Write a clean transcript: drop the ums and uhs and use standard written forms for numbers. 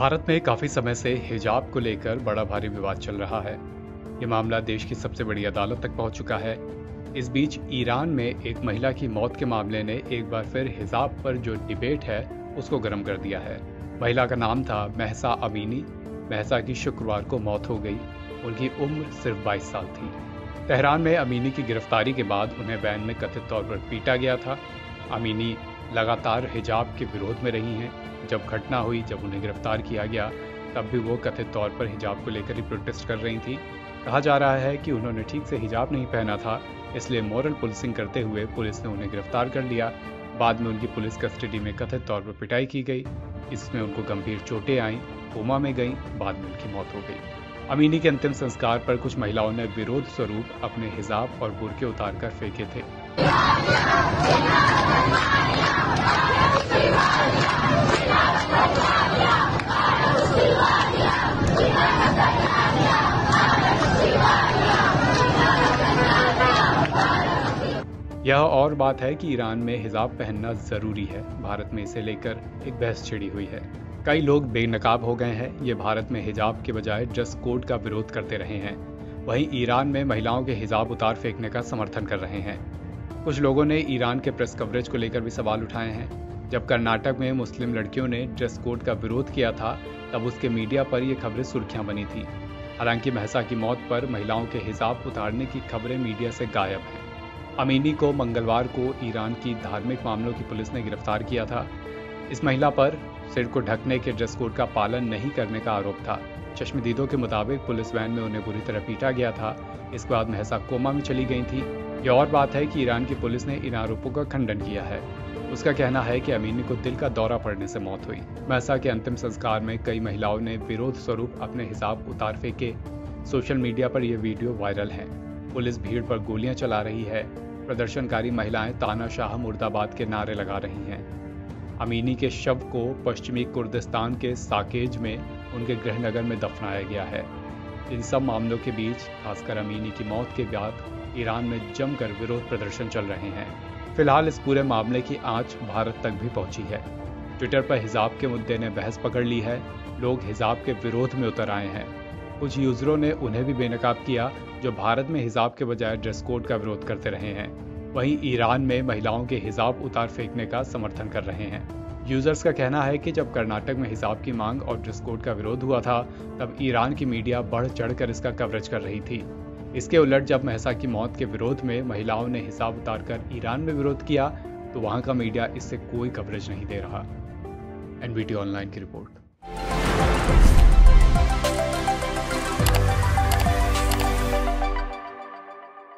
भारत में काफी समय से हिजाब को लेकर बड़ा भारी विवाद चल रहा है। ये मामला देश की सबसे बड़ी अदालत तक पहुंच चुका है। इस बीच ईरान में एक महिला की मौत के मामले ने एक बार फिर हिजाब पर जो डिबेट है उसको गर्म कर दिया है। महिला का नाम था महसा अमीनी। महसा की शुक्रवार को मौत हो गई। उनकी उम्र सिर्फ 22 साल थी। तेहरान में अमीनी की गिरफ्तारी के बाद उन्हें वैन में कथित तौर पर पीटा गया था। अमीनी लगातार हिजाब के विरोध में रही हैं। जब घटना हुई, जब उन्हें गिरफ्तार किया गया, तब भी वो कथित तौर पर हिजाब को लेकर ही प्रोटेस्ट कर रही थी। कहा जा रहा है कि उन्होंने ठीक से हिजाब नहीं पहना था, इसलिए मॉरल पुलिसिंग करते हुए पुलिस ने उन्हें गिरफ्तार कर लिया। बाद में उनकी पुलिस कस्टडी में कथित तौर पर पिटाई की गई। इसमें उनको गंभीर चोटें आईं, कोमा में गईं, बाद में उनकी मौत हो गई। अमीनी के अंतिम संस्कार पर कुछ महिलाओं ने विरोध स्वरूप अपने हिजाब और बुर्के उतारकर फेंके थे। यह और बात है कि ईरान में हिजाब पहनना जरूरी है। भारत में इसे लेकर एक बहस छिड़ी हुई है। कई लोग बेनकाब हो गए हैं। ये भारत में हिजाब के बजाय ड्रेस कोड का विरोध करते रहे हैं। वहीं ईरान में महिलाओं के हिजाब उतार फेंकने का समर्थन कर रहे हैं। कुछ लोगों ने ईरान के प्रेस कवरेज को लेकर भी सवाल उठाए हैं। जब कर्नाटक में मुस्लिम लड़कियों ने ड्रेस कोड का विरोध किया था, तब उसके मीडिया पर ये खबरें सुर्खियां बनी थी। हालांकि महसा की मौत पर महिलाओं के हिजाब उतारने की खबरें मीडिया से गायब हैं। अमीनी को मंगलवार को ईरान की धार्मिक मामलों की पुलिस ने गिरफ्तार किया था। इस महिला पर सिर को ढकने के ड्रेस कोड का पालन नहीं करने का आरोप था। चश्मदीदों के मुताबिक पुलिस वैन में उन्हें बुरी तरह पीटा गया था। इसके बाद महसा कोमा में चली गई थी। ये और बात है कि ईरान की पुलिस ने इन आरोपों का खंडन किया है। उसका कहना है कि अमीनी को दिल का दौरा पड़ने से मौत हुई। महसा के अंतिम संस्कार में कई महिलाओं ने विरोध स्वरूप अपने हिजाब उतार फेंके। सोशल मीडिया पर यह वीडियो वायरल है। पुलिस भीड़ पर गोलियां चला रही है। प्रदर्शनकारी महिलाएं तानाशाह मुर्दाबाद के नारे लगा रही हैं। अमीनी के शव को पश्चिमी कुर्दिस्तान के साकेज में उनके गृहनगर में दफनाया गया है। इन सब मामलों के बीच, खासकर अमीनी की मौत के बाद, ईरान में जमकर विरोध प्रदर्शन चल रहे हैं। फिलहाल इस पूरे मामले की आंच भारत तक भी पहुंची है। ट्विटर पर हिजाब के मुद्दे ने बहस पकड़ ली है। लोग हिजाब के विरोध में उतर आए हैं। कुछ यूजरों ने उन्हें भी बेनकाब किया जो भारत में हिजाब के बजाय ड्रेस कोड का विरोध करते रहे हैं। वहीं ईरान में महिलाओं के हिजाब उतार फेंकने का समर्थन कर रहे हैं। यूजर्स का कहना है कि जब कर्नाटक में हिजाब की मांग और ड्रेस कोड का विरोध हुआ था, तब ईरान की मीडिया बढ़ चढ़कर इसका कवरेज कर रही थी। इसके उलट जब महसा की मौत के विरोध में महिलाओं ने हिजाब उतारकर ईरान में विरोध किया, तो वहां का मीडिया इससे कोई कवरेज नहीं दे रहा। एनबीटी ऑनलाइन की रिपोर्ट।